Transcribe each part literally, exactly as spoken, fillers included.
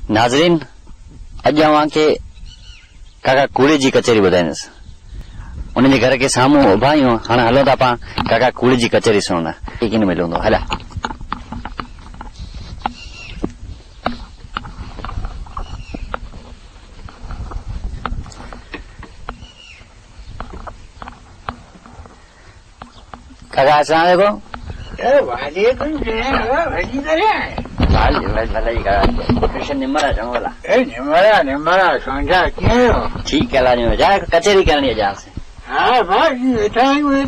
नाज़रीन अॼु अवां खे काका कूड़े जी कचहरी ॿुधाईंदुसि उन जे घर के साम्हूं उभा आहियूं हाणे हलो था पाण काका कूड़े जी कचहरी सुणण कीअं मिलंदो हला काका अस्सलाम वालेकुम वालेकुम सलाम भजी करे भला जी काका कृष्ण निमरा चङो भला ए निमरा निमरा समझा क्यों ठीक है लाजो जा कचहरी करनी है जा से हां बस वेठा आहियूं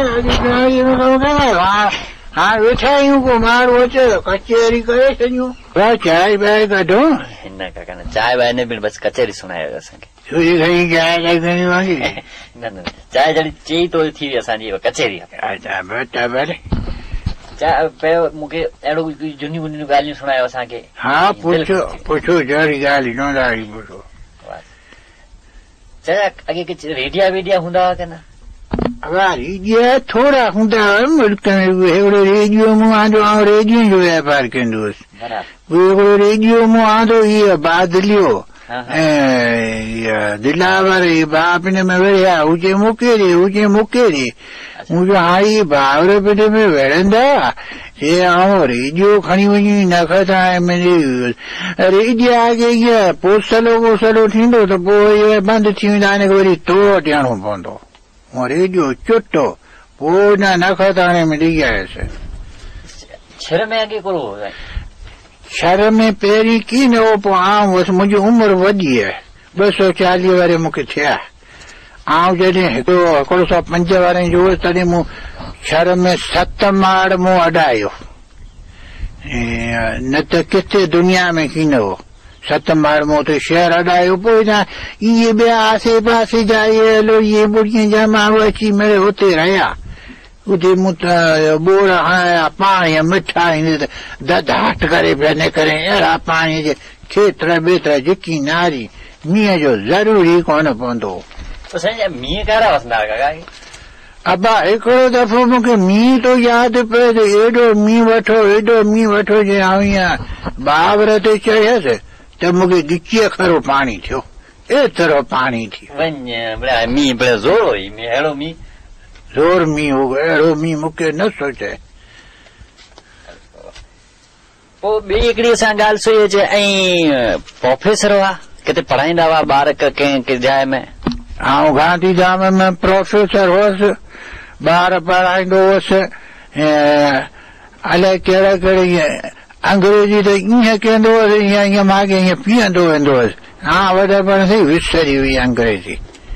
हां वेठा आहियूं को मार वचे कचहरी करे छॾियूं बस चांहि बाहि कढो हिन काका न चांहि बाहि न पीअण बस कचहरी सुणायो असांखे सुरी खणी चांहि लॻणी वांगी न न चांहि जॾहिं चई तो थी वई असांजी कचहरी अच्छा बेटा भले चांहि पहिरियों मूंखे अहिड़ो झुनियूं वुनियूं ॻाल्हियूं सुणायो असांखे हा पुछो पुछो जहिड़ी ॻाल्हि नोंदारी पुछो चाचा अॻे कुझु रेडिया वेडिया हूंदा हुआ की न अगरि रेडिया थोरा हूंदा हुआ मुल्क में उहे हिकिड़ो रेडियो मूं आंदो ऐं रेडियो जो वापार कंदो हुउसि उहो हिकिड़ो रेडियो मूं आंदो इहो बादलियो ऐं दिलावर बाप हिन में वेठा हुजे मूंखे ॾे हुजे मूंखे ॾे मुंहिंजो हाणे भाउर पेट में विढ़ंदा हे आउं रेडियो खणी वञी न खता रेडिया खे इहा पोसलो वोसलो थींदो त पोइ इहे बंदि थी वेंदा हिन खे वरी तोड़ ॾियणो पवंदो ऐं रेडियो चुटो पोइ न न खताणे में ॾेई आयुसि छर में अॻे कोड़ो शर में पहिरीं की न हो पोइ आउं हुअसि मुंहिंजी उमिरि वॾी आहे ॿ सौ चालीह वारे मूंखे थिया आउं जॾहिं हिकिड़ो हिकिड़ो सौ पंज वारे जो हुउसि तॾहिं मूं शर में सत माड़ मूं अॾायो न त किथे दुनिया में की न हो सत माड़ मूं उते शहर अॾायो पोइ इहे ॿिया आसे पासे जा इहे हलो इहे ॿुड़ियूं जा माण्हू अची मिड़े हुते रहिया उते मूं त ॿोड़ हणाया पाणी मिठा दधाट करे पिया निकिरे अहिड़ा पाणीअ जे खेत्र ॿेत्र जिकी नारी मींहं जो ज़रूरी कोन पवंदो मींहं कहिड़ा वसंदा काका अबा हिकिड़ो दफ़ो मूंखे मींहुं थो यादि पियो त एॾो मींहुं वठो एॾो मींहुं वठो जे आउं ईअं बावर ते चढ़ियसि त मूंखे गिचीअ खरो पाणी थियो एतिरो पाणी थियो वञ मींहुं ज़ोर हुई अहिड़ो मींहुं ज़ोर मींहुं हो अहिड़ो मींहुं मूंखे न सोचे पोइ ॿी हिकिड़ी असां ॻाल्हि सुई अचे ऐं प्रोफेसर हुआ किथे पढ़ाईंदा हुआ ॿार कंहिं जाइ में आउं गांधीधाम में प्रोफेसर हुअसि ॿार पढ़ाईंदो हुअसि ऐं अलाए कहिड़ा कहिड़े ईअं अंग्रेजी त ईअं कंदो हुअसि ईअं ईअं माॻे ईअं पीअंदो वेंदो हुअसि हा वॾपण सां विसरी हुई अंग्रेजी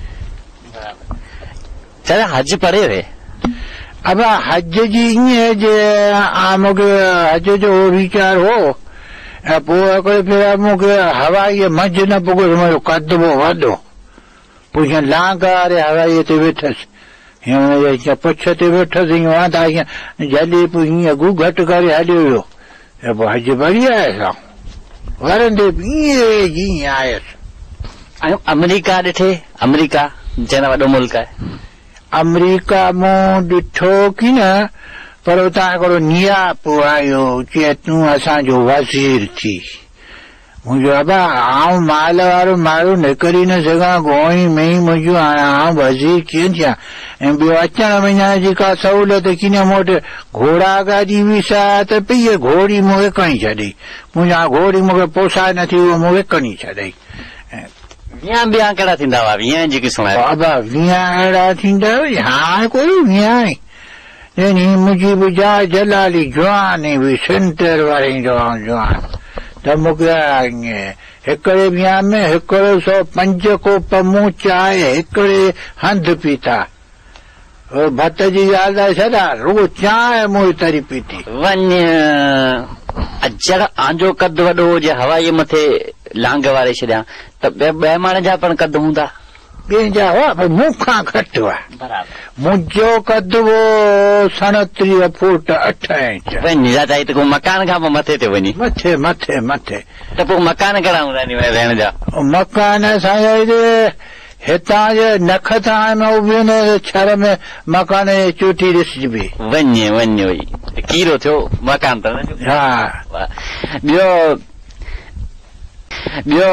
चाचा हज पढ़े हुए अब हज जी ईअं जे मूंखे हज जो वीचार हो ऐं पोइ हिकिड़े भेरा मूंखे हवाईअ मंझि न पुॻुसि मुंहिंजो कदबो वॾो पोइ हीअं लांग वारे हवाईअ ते वेठसि हीअं पुछ ते वेठसि ईअं वांदा हीअं जॾहिं पोइ हीअं गू घटि करे हलियो वियो ऐं पोइ हज भरी आयुसि वरंदे ईअं ईअं आयुसि ऐं अमेरिका ॾिठे अमेरिका जंहिं वॾो मुल्क आहे अमेरिका मूं ॾिठो की न पर उतां हिकिड़ो नियाप आयो चए तूं असांजो वज़ीर थी मुंहिंजो अबा आउं माल वारो माण्हू निकिरी न सघां गोई में ई मुंहिंजो हाणे आउं वज़ीर कीअं थियां ऐं ॿियो अचण वञण जी का सहूलियत की न मूं वटि घोड़ा गाॾी विसा त पई घोड़ी मूं विकिणी छॾी मुंहिंजा घोड़ी मूंखे पोसाए नथी उहो मूं विकिणी छॾई वीह ॿिया कहिड़ा थींदा हुआ वीह जेकी सुणायो बाबा वीह अहिड़ा थींदा हाणे कोई वीह मुंहिंजी बि जा जलाली जवान बि सेंटर वारे जवान जवान त मूंखे हिकिड़े वीह में हिकिड़ो सौ पंज कोप मूं चांहि हिकिड़े हंधि पीता भत जी ॻाल्हि छॾा रुगो चांहि मूं तरी पीती वञ अजर आंजो कद वॾो हुजे हवाईअ मथे लांग वारे छॾियां त ॿिए माण्हू जा पण कद हूंदा ॿिए जा हुआ पर मूंखां घटि हुआ मुंहिंजो कद वो सणटीह फुट अठ इंच वञ दादा त मकान खां पोइ मथे ते वञी मथे मथे मथे त पोइ मकान कहिड़ा हूंदा रहण जा मकान असांजा हितां जे नख तां में उभी न छर में मकान जी चोटी ॾिसजबी वञ वञ कीरो थियो मकान त हा ॿियो ॿियो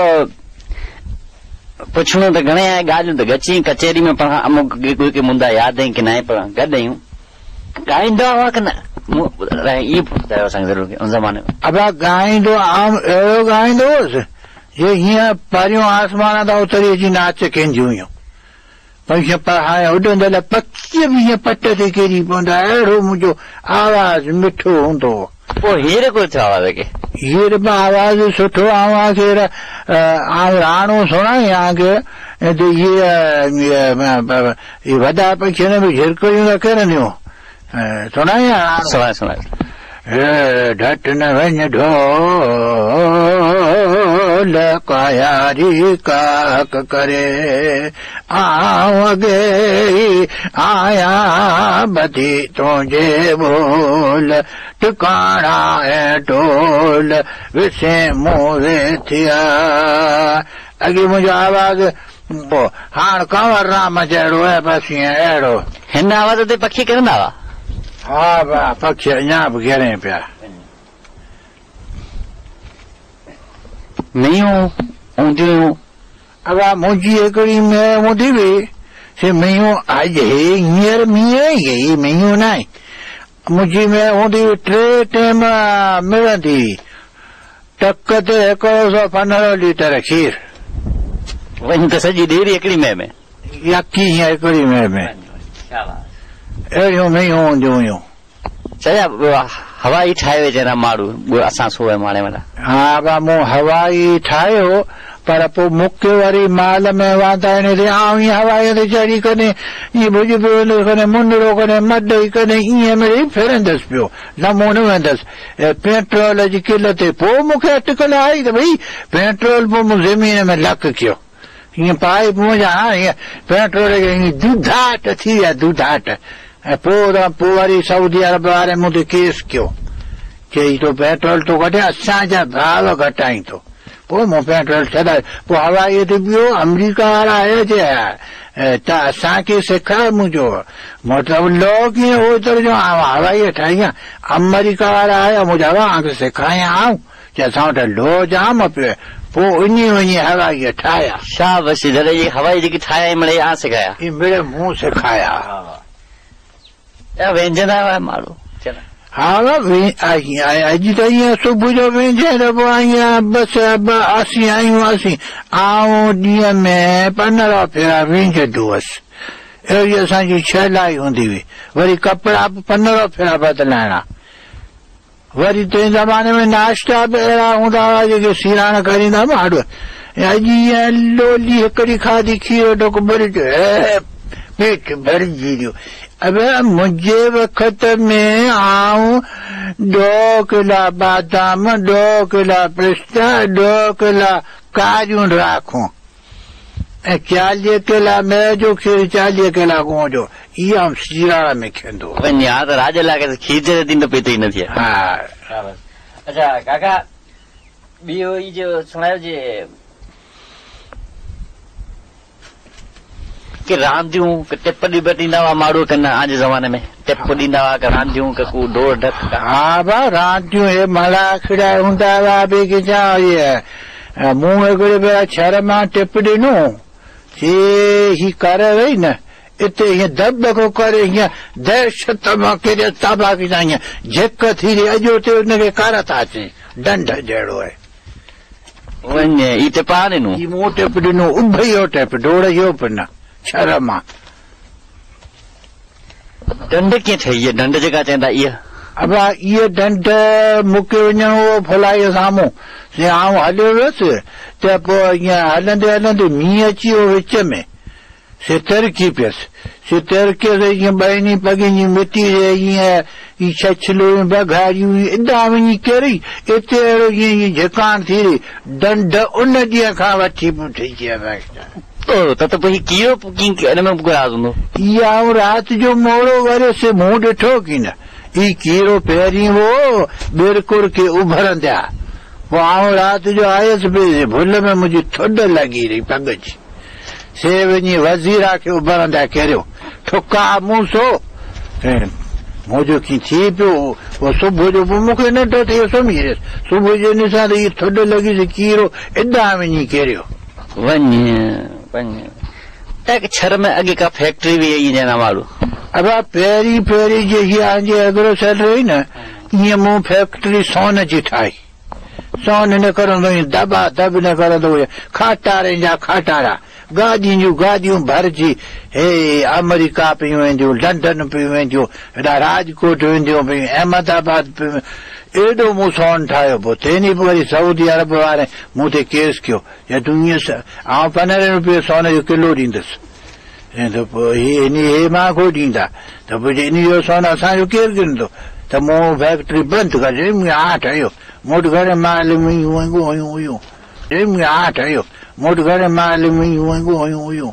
पुछणो त घणे आहे ॻाल्हियूं त गची कचहरी में पाण अमुक कोई मुंदा यादि आहिनि की न आहे पर गॾु आहियूं ॻाईंदा हुआ की न इहो पुछंदा असांखे ज़रूरु उन ज़माने में अब ॻाईंदो आम अहिड़ो ॻाईंदो हुउसि जे हीअं परियों आसमान था उतरी अची नाच कंदियूं हुयूं पर पर हाणे उॾंदल पखी बि हीअं पट ते किरी पवंदा अहिड़ो मुंहिंजो आवाज़ मिठो हूंदो हो पोइ हीअर कोन थियो आवाज़ खे हीअर बि आवाज़ सुठो आवाज़ राणो सुणायां के इहे वॾा पखी में झिरकड़ियूं न करंदियूं सुणायां सुणाए सुणाए ढट न वञ ढोल कायारी काक करे आऊं अॻे आया बधी तुंहिंजे बोल टिकाणा ऐं टोल विसे मोरे थिया अॻे मुंहिंजो आवाज़ हाणे कंवर राम जहिड़ो आहे बसि ईअं अहिड़ो हिन आवाज़ ते पखी करंदा हुआ हा भा पखी अञा बि घेरे पिया मेयूं हूंदियूं अब मुंहिंजी हिकिड़ी में हूंदी हुई से मेयूं अॼु हींअर मींहं ई गई मेयूं न आहे मुंहिंजी में हूंदी हुई टे टाइम मिलंदी हुई टक ते हिकिड़ो सौ पंद्रहं लीटर खीर वञ त सॼी डेरी हिकिड़ी में में यकी हीअं हिकिड़ी में में अहिड़ियूं मेयूं हूंदियूं हुयूं चया हवाई ठाहे वेचारा माण्हू असां सोए माणे वारा हा भा मूं हवाई ठाहियो पर पोइ मूंखे वरी माल में वांदा आहिनि आऊं ईअं हवाई ते चढ़ी कॾहिं ईअं भुॼ पियो वेंदुसि कॾहिं मुंडरो कॾहिं मॾई कॾहिं ईअं मिड़ई फिरंदुसि पियो न मूं न वेंदुसि पेट्रोल जी किल्लत पोइ मूंखे अटकल आई त भई पेट्रोल पोइ मूं ज़मीन में लक कयो हीअं पाइप मुंहिंजा हाणे हीअं पेट्रोल खे हीअं दूधाट थी विया दूधाट ऐं पोइ पोइ वरी सऊदी अरब वारे मूं ते केस कयो चई तो पेट्रोल तो कढे असांजा भाव घटाई थो पोइ मूं पेट्रोल छॾायो पोइ हवाईअ ते ॿियो अमरीका वारा आया चया त असांखे सेखारे मुंहिंजो मतिलबु लो कीअं ओतिरो जो हवाई ठाही आहे अमरीका वारा आया मुंहिंजा तव्हांखे सेखारियां आऊं चई असां वटि लो जाम पियो पोइ उञी वञी हवाई ठाहिया छा बसि हवाई जेकी ठाहिया मिड़े आ सेखारिया ही मिड़े मूं सेखारिया वेंजंदा हुआ माण्हू हा अॼु त ईअं सुबुह जो वेंजे त पोइ ईअं बसि असीं आहियूं असीं आऊं ॾींहं में पंद्रहं फेरा वेंजंदो हुअसि अहिड़ी असांजी छलाई हूंदी हुई वरी कपिड़ा बि पंद्रहं फेरा बदिलाइणा वरी तंहिं ज़माने में नाश्ता बि अहिड़ा हूंदा हुआ जेके सीराण करींदा माण्हू अॼु ईअं लोली हिकिड़ी खाधी खीर टोक भरी पेट भरिजी वियो अब मुंहिंजे वक़्त में आऊं ॾह किला बादाम ॾह किला पिस्ता ॾह किला कारियूं राखूं ऐं चालीह किला मेह जो खीर चालीह किला गुह जो इहो आऊं सीराण में खींदो यार त राज लाॻे खीर जे थींदो पियो ई न थिए हा अच्छा काका ॿियो ई जो सुणायो जे कि रांदियूं टिप ॾिब ॾींदा हुआ माण्हू कनि आज ज़माने में टिप ॾींदा हुआ की रांदियूं ककू डोर ढक हा भा रांदियूं हे मला खिड़ा हूंदा हुआ ॿिए खे छा इहे मूं हिकिड़े भेरा छर मां टिप ॾिनो हे ही कर वई न हिते हीअं दॿको करे हीअं दहशत मां केॾे ताबा कई हीअं झिक थी रही अॼु हुते हुनखे कर था अचे ॾंढ जहिड़ो आहे वञ ही टिपा ॾिनो मूं टिप ॾिनो उभयो टिप डोड़ियो पियो न छर मां ॾंड कीअं ठही इहा ॾंड जेका चवंदा इहा अब इहे ॾंड मूंखे वञणो हो फुलाई साम्हूं से आऊं हलियो वियुसि त पोइ ईअं हलंदे हलंदे मींहुं अची वियो विच में से तिरकी पियसि से तिरके से ईअं ॿिनी पगनि जी मिटी ईअं ही छछलियूं बघारियूं एॾा वञी किरी हिते अहिड़ो ईअं ईअं झिकाण थी रही ॾंड उन ॾींहं खां वठी पुठी त त पोइ कीअं हिन में गुराज़ हूंदो इहा आऊं राति जो मोड़ो वरियसि मूं ॾिठो की न ही कीरो पहिरीं हो बिरकुर खे उभरंदा पोइ आऊं राति जो आयुसि बि भुल में मुंहिंजी थुड लॻी रही पग जी से वञी वज़ीरा खे उभरंदा किरियो ठुका मूं सो मुंहिंजो कीअं थी पियो उहो सुबुह जो पोइ मूंखे न थो थिए सुम्ही रहियसि सुबुह जे निसां त इहा थुॾ लॻीसि कीरो एॾा वञी किरियो वञ वञ एक छर में अॻे का फैक्ट्री बि आई ॼणा माण्हू अब पहिरीं पहिरीं जे हीअ एग्रो सेल हुई न ईअं मूं फैक्ट्री सोन जी ठाही सोन न करंदो हुई दबा दब न करंदो हुयो खाटारे जा खाटारा गाॾियूं जूं गाॾियूं भरिजी हे अमेरिका पियूं वेंदियूं लंडन पियूं वेंदियूं हेॾा राजकोट वेंदियूं पियूं अहमदाबाद पियूं एॾो मूं सोन ठाहियो पोइ तेनी पोइ वरी सऊदी अरब वारे मूं ते केस कयो या तूं ईअं आउं पंद्रहें रुपये सोन जो किलो ॾींदुसि ऐं त पोइ इन हे मां को ॾींदा त पोइ इन जो सोन असांजो केरु गिरंदो त मूं फैक्ट्री बंदि करे हा ठहियो मूं वटि घणे माल हुयूं हुयूं हुयूं हा ठहियो मूं वटि घणे माल हुयूं हुयूं हुयूं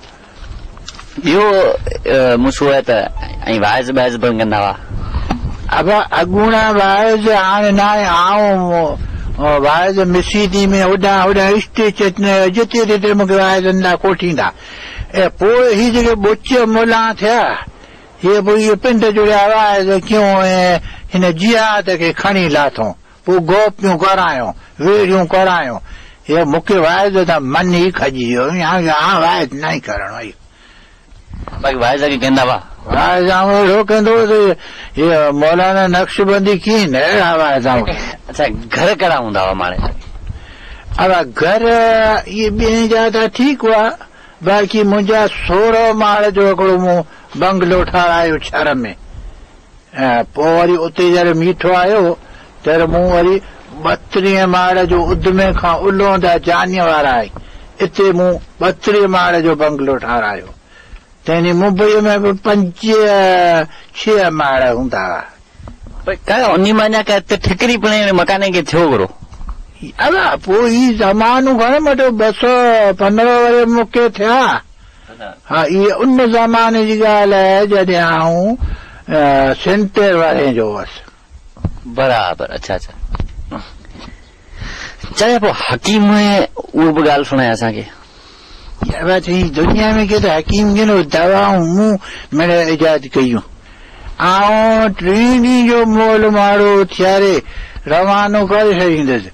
ॿियो मूं सुबुह त ऐं वाइज़ वाइज़ बि कंदा हुआ अब अॻूणा वाइज़ हाणे न आहे आऊं वाइज़ मिसीदी में होॾां होॾां स्टेज जिते जिते मूंखे वाइज़ न कोठींदा ऐं पोइ हीअ जेके ॿुच मुला थिया हीअ पोइ इहे पिंड जुड़िया वाइज़ कयूं ऐं हिन जिहाद खे खणी लाथऊं पोइ गोपियूं करायूं वेड़ियूं करायूं हे मूंखे वाइज़ त मन ई खजी वियो हा वाइज़ न ई करणो आहे बाक़ी वाइज़ खे कंदा हुआ वाइज़ अहिड़ो कंदो हीअ मौलाना नक्शबंदी कीअं न अहिड़ा वाइज़ अच्छा घर कहिड़ा हूंदा हुआ माणे अब घर इहे ॿिए जा त ठीकु हुआ बाक़ी मुंहिंजा सोरहं माड़ जो हिकिड़ो मूं बंगलो ठारायो छर में ऐं पोइ वरी उते जॾहिं मीठो आयो त मूं वरी ॿटीह माड़ जो उदमे खां उलोंदा जानीअ वारा आहे इते मूं ॿटीह माड़ जो बंगलो ठारायो तंहिं मुंबईअ में बि पंज छह माड़ हूंदा हुआ उन मां ठिकरी पिणे मकान खे थियो घुरो अब पोइ ही ज़मानो घणे मटो ॿ सौ पंद्रहं वरे मूंखे थिया हा इहे उन ज़माने जी ॻाल्हि आहे जॾहिं आऊं सेंटर वारे जो हुअसि बराबरि अच्छा अच्छा चए पोइ हकीम उहो बि ॻाल्हि सुणाए असांखे दुनिया में के त हकीम खे न दवाऊं मूं मिड़े इजाद कयूं ऐं टी ॾींहं जो मोल माड़ो थियारे रवानो करे छॾींदुसि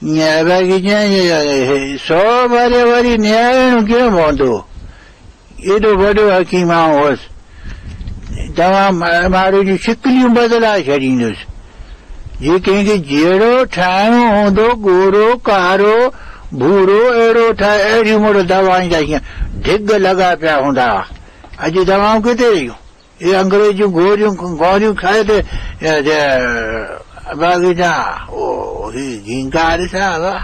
ईअं सौ भरे वरी निहारणो कीअं पवंदो एॾो वॾो हकीम आऊं हुअसि दवा माण्हू जूं शिकलियूं बदिलाए छॾींदुसि जे कंहिंखे जहिड़ो ठाहिणो हूंदो गोरो कारो भूरो अहिड़ो ठाहे अहिड़ियूं मोड़ दवाऊं जा हीअं ढिग लॻा पिया हूंदा हुआ अॼु दवाऊं किथे रहियूं इहे अंग्रेजियूं गोरियूं गोरियूं खाए त बाक़ी छा झींगा ॾिसां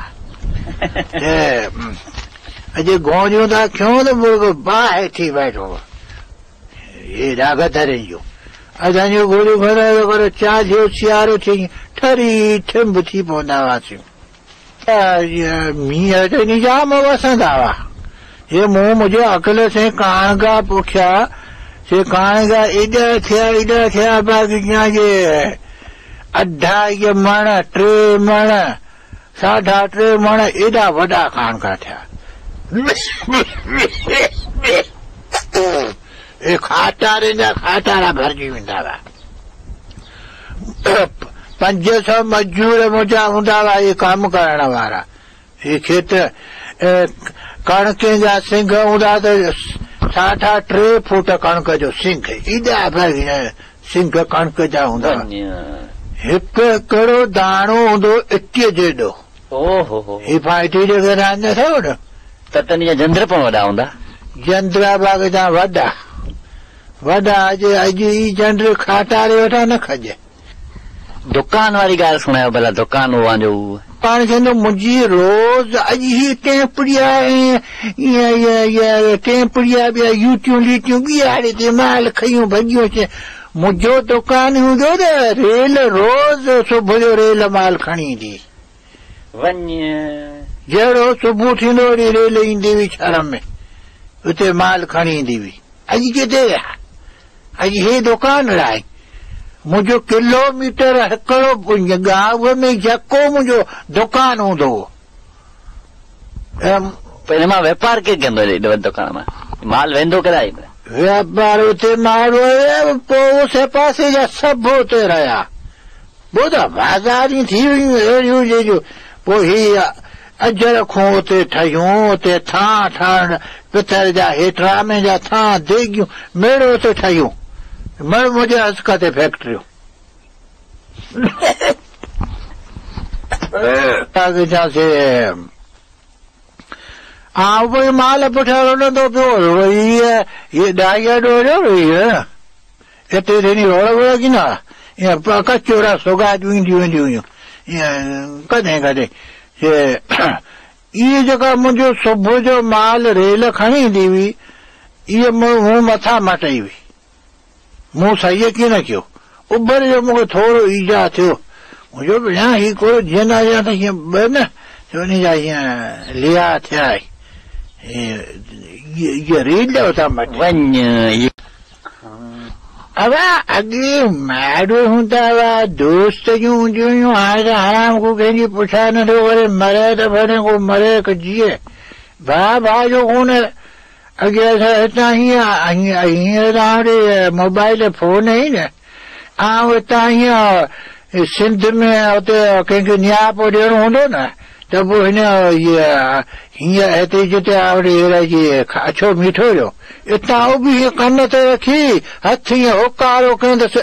अॼु गोरियूं था खयूं त मुर्गो बाहि हेठी वेठो हे ॾागतरे जूं असांजो गोरियूं खणायो पर चालियो सियारो थी ठरी ठिंब थी पवंदा हुआसीं मींहं त जाम वसंदा हुआ हे मूं मुंहिंजे अकल से काणगा पुछिया से काणगा एॾा थिया एॾा थिया बाक़ी जे अढाई मण टे मण साढा टे मण एॾा वॾा काणगा थिया खाटारे जा खाटारा भरिजी वेंदा हुआ पंज सौ मजूर मुंहिंजा हूंदा हुआ इहे कमु करण वारा इहे खेत कणक जा सिंघ हूंदा त साढा टे फुट कणक जो सिंघ एॾा सिंघ कणक जा हूंदा हिकु हिकिड़ो दाणो हूंदो इटीअ जेॾो हिफाइटी जे घर न अथव न त तन जंद्र पण वॾा हूंदा जंद्रा बाग जा वॾा वॾा अॼु अॼु ई जंड खाटारे वेठा न खजे दुकान वारी ॻाल्हि सुणायो भला दुकान जो पाण चवंदो मुंहिंजी रोज़ अॼु ही टेंपड़िया ऐं टेंपड़िया ॿिया यूटियूं लीटियूं ॿीहारे ते माल खयूं भॼियूं अचे मुंहिंजो दुकान हूंदो त रेल रोज़ सुबुह जो रेल माल खणी ईंदी वञ जहिड़ो सुबुह थींदो वरी रेल ईंदी हुई छर में उते माल खणी ईंदी हुई अॼु किथे अॼु हे दुकान लाइ मुंहिंजो किलोमीटर हिकिड़ो गांव में जेको मुंहिंजो दुकान हूंदो हिन मां वापार केरु कंदो दुकान मां माल वेंदो किराए व्यापार उते मारो पोइ उसे पासे जा सभु उते रहिया पोइ त बाज़ारी थी वियूं अहिड़ियूं जहिड़ियूं पोइ हीअ अज रखूं उते ठहियूं उते थां ठहण पितर जा हेठरामे जा थां देगियूं मेड़ो उते ठहियूं मड़ मुंहिंजे हस्क ते फैक्ट्रियूं आउं पोइ माल पुठियां रुलंदो पियो इहे डाइया डोड़ियो हिते थी रोड़ वोड़ की न ईअं कचो रस्तो गाॾियूं ईंदियूं वेंदियूं हुयूं ईअं कॾहिं कॾहिं इहे जेका मुंहिंजो सुबुह जो माल रेल खणी ईंदी हुई इहे मूं मथां मटाई हुई मूं सही कीअं न कयो उभर जो मूंखे थोरो ईजा थियो मुंहिंजो भेण हीउ कोई जीअं न त हीअं ॿ न उन जा हीअं लिया थिया इहा रेल उतां मटाई अब अॻे माइरूं हूंदा हुआ दोस्त जूं हूंदियूं हुयूं हाणे त हराम को कंहिंजी पुछा नथो वरी मरे त भले को मरे को जीए भाउ भाउ जो कोन अॻे असां हितां हीअं हींअर त हाणे मोबाइल फोन ई न ऐं हितां हीअं सिंध में हुते कंहिंखे नियापो ॾियणो हूंदो न त पोइ हिन इहा हीअं हिते जिते आवड़े अहिड़ा अछो मीठो हुयो इतां बि हीअं कन ते रखी हथ हीअं होकारो कंदसि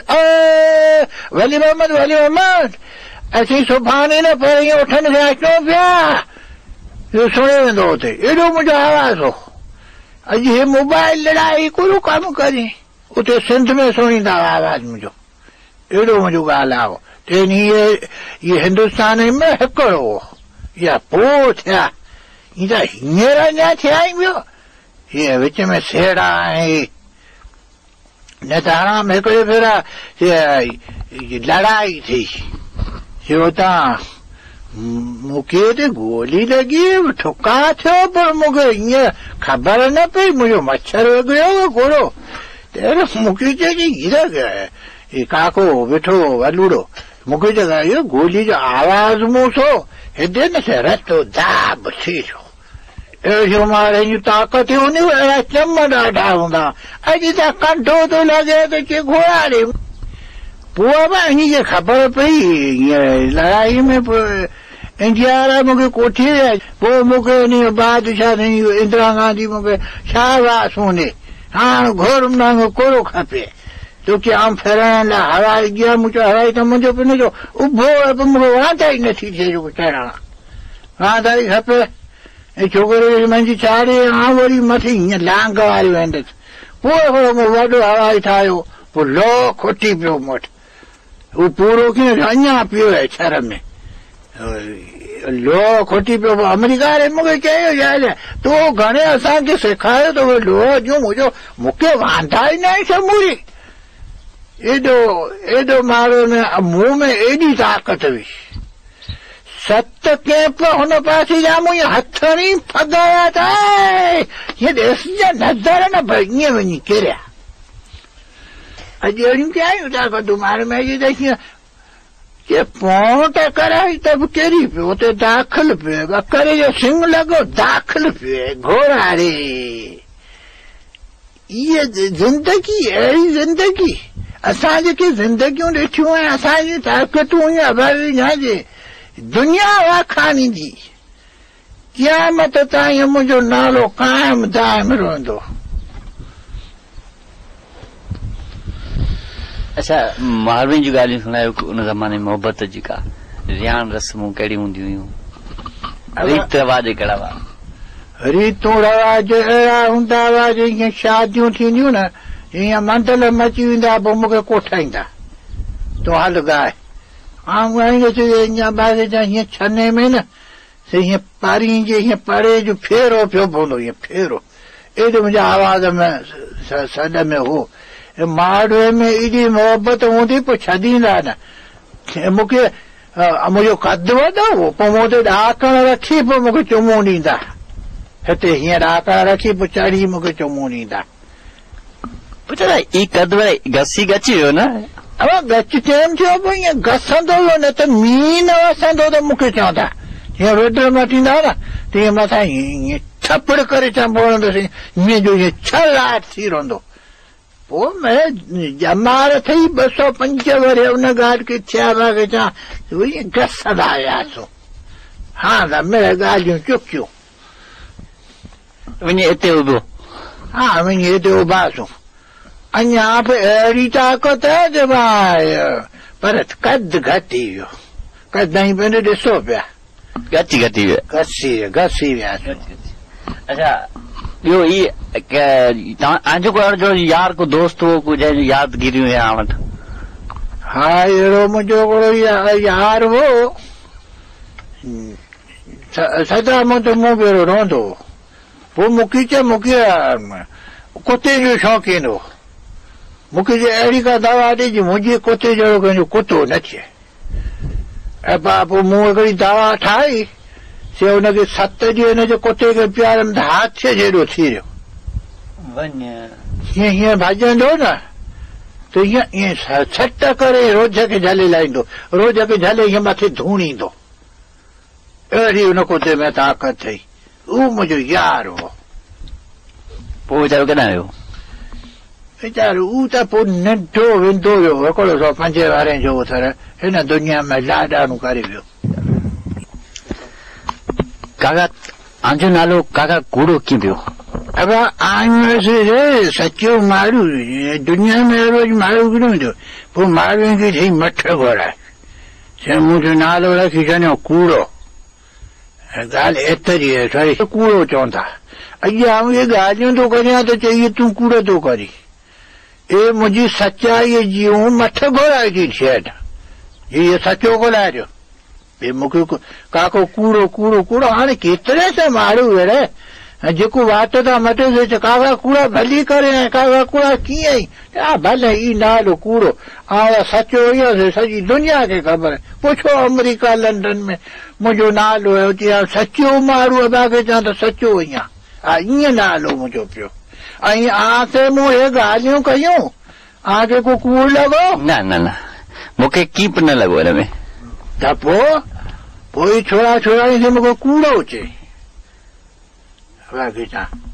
वली मोहम्मद वली मोहम्मद असीं सुभाणे न पर हीअं उठनि खे अचो पिया इहो सुणे वेंदो हुते एॾो मुंहिंजो आवाज़ हो अॼु हे मोबाइल लड़ाई कहिड़ो कमु करे उते सिंध में सुणींदा हुआ आवाज़ मुंहिंजो एॾो मुंहिंजो ॻाल्हि आहे तेन इहे इहे हिंदुस्तान में हिकिड़ो हो या पोइ थिया हीअ त हींअर अञा थिया ई ॿियो हीअ विच में सेड़ा ऐं न त हराम हिकिड़े भेरा लड़ाई थी हुतां मूंखे त गोली लॻी ठुका थियो पर मूंखे हीअं ख़बर न पई मुंहिंजो मच्छर वॻियो घोड़ो त मूंखे चई हीअ काको वेठो वलूड़ो मूंखे चयो गोली जो आवाज़ मूं सो हेॾे न थिए रस्तो दाब थी थियो अहिड़ियूं मारे जूं ताक़तियूं हूंदियूं अहिड़ा चम ॾाढा हूंदा अॼु त कंठो थो लॻे त के घोड़ाड़े पोइ बि हिनखे ख़बर पई हीअं लड़ाई में इंडिया वारा मूंखे कोठी विया पोइ मूंखे उन बादशाह इंदिरा गांधी मूंखे छा वास हूंदे हाणे घोर नांगो कोड़ो खपे तोखे आउं फेराइण लाइ हवाई ॻिया मूं चयो हवाई त मुंहिंजो पिन जो उभो मूंखे वांधा ई नथी थिए जेको चढ़ण वांधाई खपे ऐं छोकिरो मुंहिंजी चाढ़े आउं वरी मथे हीअं लांग वारी वेंदुसि पोइ मूं वॾो हवाई ठाहियो पोइ लो खोटी पियो मूं वटि हू पूरो कीअं अञा पियो आहे छर में लो खोटी पियो अमेरिका वारे मूंखे चयो यार तूं घणे असांखे सेखारियो त उहो लो जो मुंहिंजो मूंखे वांधा ई न आहे समूरी एॾो एॾो मारो में मुंहं में एॾी ताक़त हुई सत कैंप हुन पासे जा मूं हथणी फगाया था हीअं ॾिसजा नज़र न भई ईअं वञी किरिया अॼु अहिड़ियूं कया आहियूं ताक़त मार में त हीअं के पोट कराई त बि किरी पियो उते दाख़िल पियो बकरे जो सिंग लॻो दाख़िल पियो घोड़ारे इहा ज़िंदगी अहिड़ी ज़िंदगी असां जेके ज़िंदगियूं ॾिठियूं आहिनि असांजी ताक़तूं जे दुनिया वाखानी जी क़यामत ताईं मुंहिंजो नालो क़ाइम दाइम रहंदो अच्छा मारवी जूं ॻाल्हियूं सुणायो उन ज़माने में मोहबत जेका रियान रस्मूं कहिड़ियूं हूंदियूं हुयूं रीत रवाज कहिड़ा हुआ रीतूं रवाज अहिड़ा हूंदा हुआ जीअं शादियूं थींदियूं न हीअं मंदल मची वेंदा पोइ मूंखे कोठाईंदा तूं हल ॻाए आउं ॻाईंदुसि हीअं ॿार जा हीअं छने में न हीअं पारी जे हीअं परे जो फेरो पियो पवंदो हीअं फेरो एॾो मुंहिंजे आवाज़ में सॾ में हो माड़े में एॾी मोहबत हूंदी पोइ छॾींदा न मूंखे मुंहिंजो कद वॾो हो पोइ मूं ते ॾाकण रखी पोइ मूंखे चुमो ॾींदा हिते हीअं ॾाकण रखी पोइ चढ़ी मूंखे चुमो ॾींदा घसी गची वियो न अब गच टाइम थियो पोइ ईअं घसंदो हुयो न त मींहुं न वसंदो त मूंखे चवंदा हीअं रोड मटींदा न त हीअं मथां हीअं थपड़ करे चंबो रहंदोसीं हीअं जो हीअं छह लाट थी रहंदो पोइ मैं जमार थी ॿ सौ पंज वरे उन ॻाल्हि खे थिया पिया के चवां घसंदा आयासीं हा त मिड़े ॻाल्हियूं चुकियूं वञी हिते उभो हा वञी हिते उभासूं अञा बि अहिड़ी ताक़त आहे त पर कद घटी वियो कदई पियो ॾिसो पिया घटी घटी वियो घसी घसी वियासीं अच्छा ॿियो ई तव्हांजो को जो यार को दोस्त हो को जंहिंजी यादगिरियूं या वटि हा अहिड़ो मुंहिंजो हिकिड़ो यार हो सदा मूं त मूं भेरो रहंदो हो पोइ मूंखे चए मूंखे कुते जो शौक़ीन हो मूंखे जे अहिड़ी का दवा ॾे जी मुंहिंजे कुते जहिड़ो कंहिंजो कुतो न थिए ऐं पोइ मूं हिकिड़ी दवा ठाही से हुनखे सत ॾींहं हिनजे कुते खे पीआरम त हाथीअ जहिड़ो थी वियो हीअं हीअं भॼंदो न त हीअं ईअं सट करे रोज खे झले लाहींदो रोज खे झले हीअं मथे धूणींदो अहिड़ी हुन कुते में ताक़त थई उहो मुंहिंजो यार हो पोइ वीचारो केॾां वियो वीचारो हू त पोइ नंढो वेंदो वियो हिकिड़ो सौ पंजे वारे जो थर हिन दुनिया में लाॾाणो करे वियो काका आंजो नालो काका कूड़ो कीअं पियो अब आयुसि सचो माण्हू दुनिया में रोज माण्हू किनो हूंदो पोइ माण्हुनि खे चई मठ घोराए चई मुंहिंजो नालो रखी छॾियो कूड़ो ॻाल्हि एतिरी आहे साईं कूड़ो चवंदा अॼु आऊं इहे ॻाल्हियूं थो करियां त चई तूं कूड़ो थो करी ए मुंहिंजी सचाईअ जूं मठ घोराए थी थिए इहो सचो ॻोल्हाइजो मूंखे काको कूड़ो कूड़ो कूड़ो हाणे केतिरे त माण्हू अहिड़े जेको वात था मटे काका कूड़ा भली करे काका कूड़ा कीअं ई हा भले ई नालो कूड़ो हा सचो इहो सॼी दुनिया खे ख़बर पुछो अमेरिका लंडन में मुंहिंजो नालो आहे सचो माण्हू अदा खे चवां त सचो ईअं हा ईअं नालो मुंहिंजो पियो ऐं आ त मूं इहे ॻाल्हियूं कयूं आ जेको कूड़ लॻो न न न मूंखे कीप न लॻो हिन में त पोइ पोइ छोड़ा छोड़ा खे मूंखे कूड़ो चई